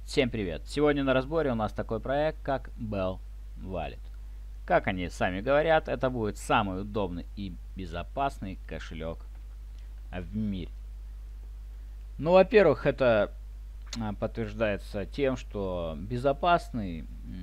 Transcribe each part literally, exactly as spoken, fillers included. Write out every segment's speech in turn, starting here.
Всем привет! Сегодня на разборе у нас такой проект, как Bell Wallet. Как они сами говорят, это будет самый удобный и безопасный кошелек в мире. Ну, во-первых, это а, подтверждается тем, что безопасный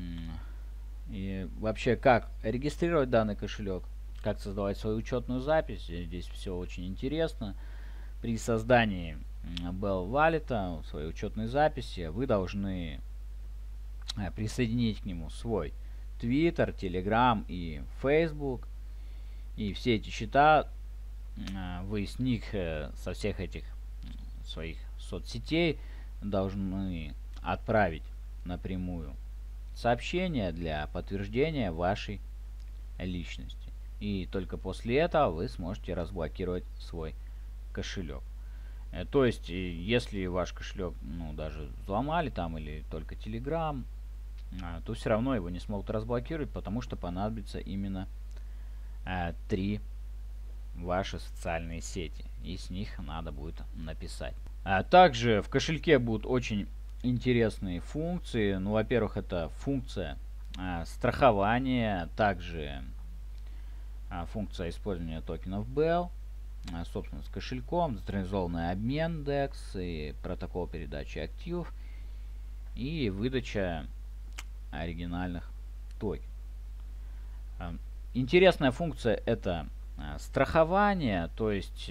и вообще как регистрировать данный кошелек, как создавать свою учетную запись. Здесь все очень интересно. При создании Bell Wallet, своей учетной записи, вы должны присоединить к нему свой Twitter, Telegram и Facebook. И все эти счета вы с них, со всех этих своих соцсетей, должны отправить напрямую сообщение для подтверждения вашей личности. И только после этого вы сможете разблокировать свой кошелек. То есть, если ваш кошелек, ну, даже взломали там или только Telegram, то все равно его не смогут разблокировать, потому что понадобится именно э, три ваши социальные сети, и с них надо будет написать. А также в кошельке будут очень интересные функции. Ну, во-первых, это функция э, страхования, также э, функция использования токенов Bell, э, собственно, с кошельком, централизованный обмен декс и протокол передачи активов и выдача оригинальных токенов. Интересная функция — это страхование, то есть,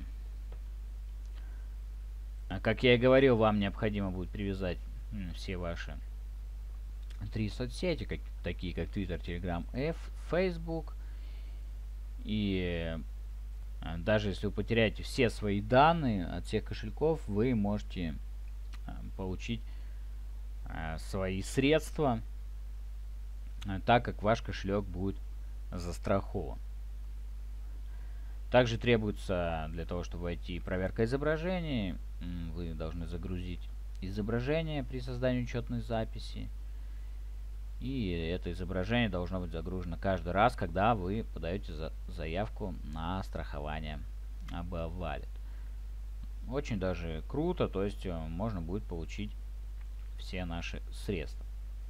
как я и говорил, вам необходимо будет привязать все ваши три соцсети, как, такие как Twitter, Telegram и Facebook. И даже если вы потеряете все свои данные от всех кошельков, вы можете получить свои средства, так как ваш кошелек будет застрахован. Также требуется для того, чтобы войти проверка изображений. Вы должны загрузить изображение при создании учетной записи. И это изображение должно быть загружено каждый раз, когда вы подаете за заявку на страхование Bell Wallet. Очень даже круто, то есть можно будет получить все наши средства.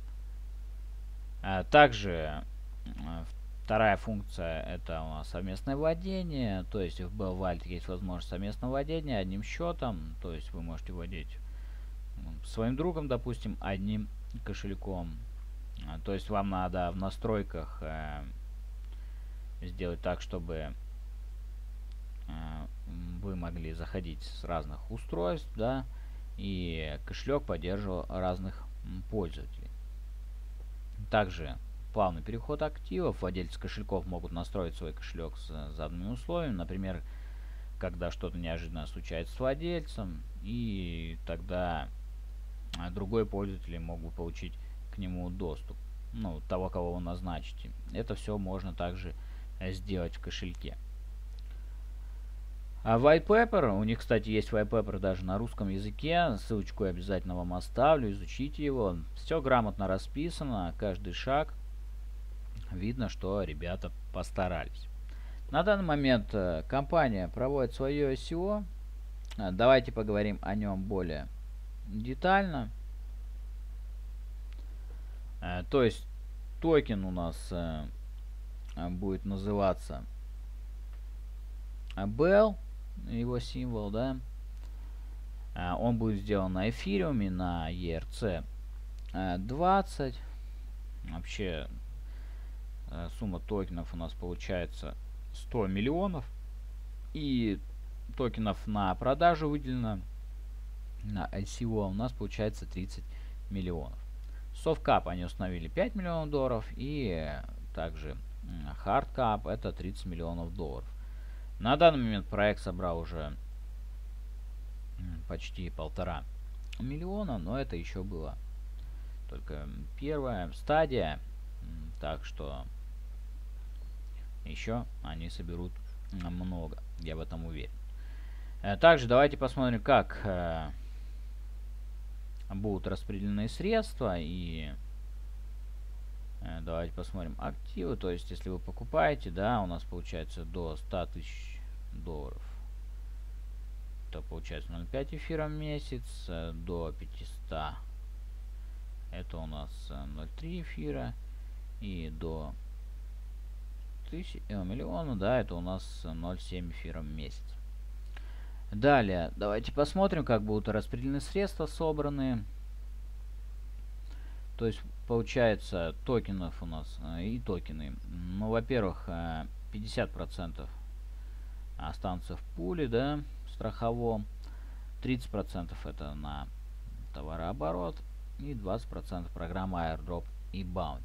А также вторая функция — это у нас совместное владение, то есть в Bell Wallet есть возможность совместного владения одним счетом, то есть вы можете владеть своим другом, допустим, одним кошельком. То есть вам надо в настройках э, сделать так, чтобы э, вы могли заходить с разных устройств, да, и кошелек поддерживал разных пользователей. Также плавный переход активов. Владельцы кошельков могут настроить свой кошелек с заданными условиями. Например, когда что-то неожиданно случается с владельцем, и тогда другой пользователь могут получить к нему доступ. Ну, того, кого вы назначите. Это все можно также сделать в кошельке. А white paper, у них, кстати, есть white paper даже на русском языке, ссылочку я обязательно вам оставлю, изучите его. Все грамотно расписано, каждый шаг. Видно, что ребята постарались. На данный момент э, компания проводит свое ай си о. Э, давайте поговорим о нем более детально. Э, то есть токен у нас э, будет называться Bell, его символ, да. Э, он будет сделан на эфириуме, на и эр си двадцать. Вообще э, сумма токенов у нас получается сто миллионов. И токенов на продажу выделено на ай си о у нас получается тридцать миллионов. Softcap они установили пять миллионов долларов, и также Hardcap это тридцать миллионов долларов. На данный момент проект собрал уже почти полтора миллиона, но это еще было только первая стадия, так что еще они соберут много, я в этом уверен. Также давайте посмотрим, как э, будут распределены средства, и э, давайте посмотрим активы. То есть, если вы покупаете, да, у нас получается до ста тысяч долларов, то получается ноль целых пять эфира в месяц, э, до пятисот Это у нас ноль целых три эфира. И до тысячи, э, миллиона, да, это у нас ноль целых семь эфира в месяц. Далее, давайте посмотрим, как будут распределены средства собраны. То есть, получается, токенов у нас э, и токены. Ну, во-первых, э, пятьдесят процентов останутся в пуле, да, страховом. тридцать процентов это на товарооборот. И двадцать процентов программа airdrop и bounty.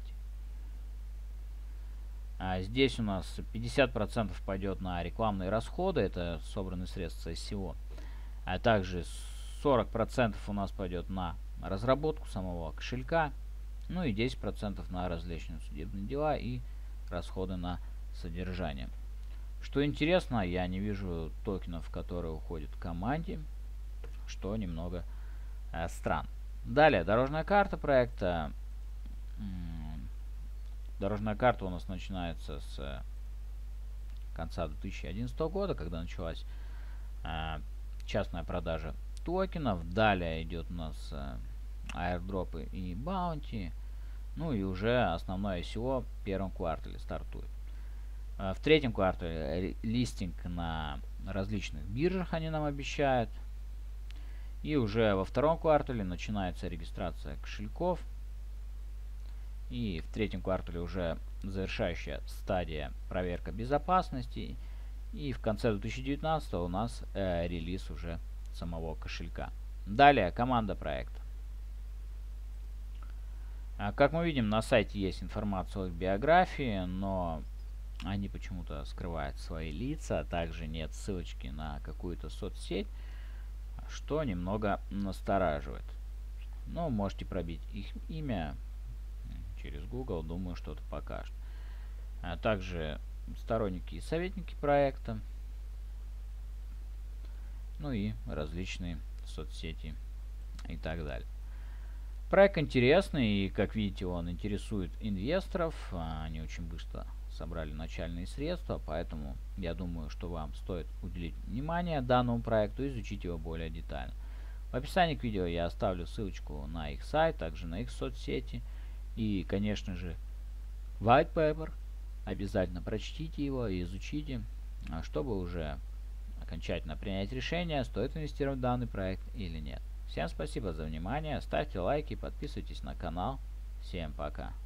А здесь у нас пятьдесят процентов пойдет на рекламные расходы, это собранные средства из всего. А также сорок процентов у нас пойдет на разработку самого кошелька. Ну и десять процентов на различные судебные дела и расходы на содержание. Что интересно, я не вижу токенов, которые уходят к команде, что немного э, странно. Далее, дорожная карта проекта. Дорожная карта у нас начинается с конца две тысячи одиннадцатого года, когда началась э, частная продажа токенов. Далее идет у нас э, аирдропы и баунти. Ну и уже основное ай си о в первом квартале стартует. Э, в третьем квартале листинг на различных биржах они нам обещают. И уже во втором квартале начинается регистрация кошельков. И в третьем квартале уже завершающая стадия проверка безопасности. И в конце две тысячи девятнадцатого у нас э, релиз уже самого кошелька. Далее команда проекта. А, как мы видим, на сайте есть информация о биографии, но они почему-то скрывают свои лица. А также нет ссылочки на какую-то соцсеть, что немного настораживает. Но можете пробить их имя через Google, думаю, что-то покажет. А также сторонники и советники проекта. Ну и различные соцсети и так далее. Проект интересный, и, как видите, он интересует инвесторов. Они очень быстро собрали начальные средства, поэтому я думаю, что вам стоит уделить внимание данному проекту и изучить его более детально. В описании к видео я оставлю ссылочку на их сайт, также на их соцсети. И, конечно же, white paper. Обязательно прочтите его и изучите, чтобы уже окончательно принять решение, стоит инвестировать в данный проект или нет. Всем спасибо за внимание. Ставьте лайки, подписывайтесь на канал. Всем пока.